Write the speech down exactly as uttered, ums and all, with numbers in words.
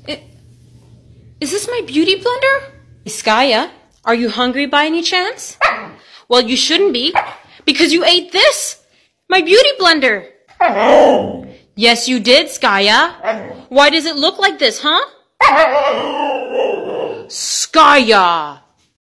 I- Is this my beauty blender? Skya, are you hungry by any chance? Well, you shouldn't be, because you ate this, my beauty blender. Yes, you did, Skya. Why does it look like this, huh? Skya!